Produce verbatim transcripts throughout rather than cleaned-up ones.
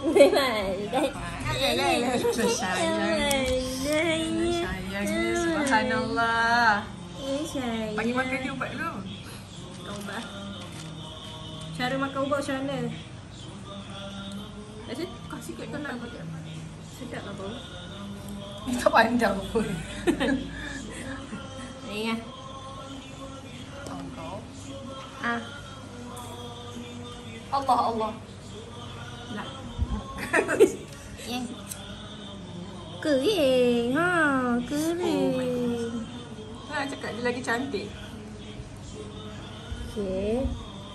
Memang. Sayang. Sayang. Subhanallah. Sayang. Bagi makan dia ubat dulu. Ubat. Cara makan ubat macam mana? Kasih, kasih kat kanan. Sedap lah bau. Dia tak pandang pun. Ni lah. Kau. Ah. Allah Allah. Nak. Yang kering. Ha, kering. Nak cakap dia lagi cantik. Okey.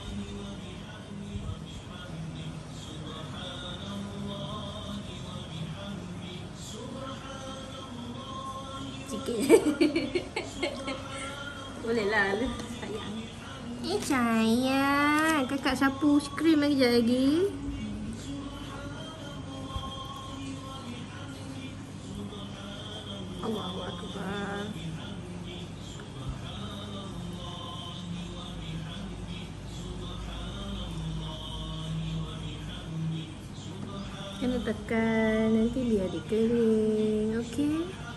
Sikit. Boleh lah, sayang. Eh sayang, kakak sapu skrin lagi sekejap lagi. Allahu Akbar. Kena tekan, nanti dia ada kering. Okey.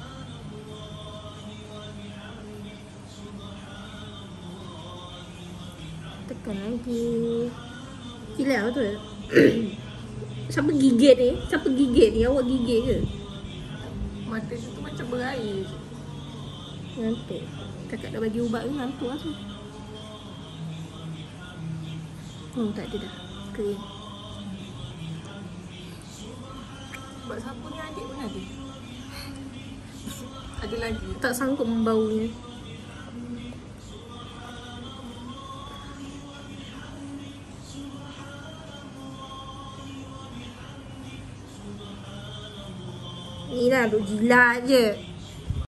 Tekan lagi. Gila betul. Siapa gigit ni? Siapa gigit ni? Awak gigit ke? Mata tu macam berair. Ngantuk. Kakak dah bagi ubat ni ngantuk lah tu. Hmm, tak ada dah. Kering. Ubat sapu ni adik pun ada. Ada lagi. Tak sanggup membaunya. Ni lah duk jilat je.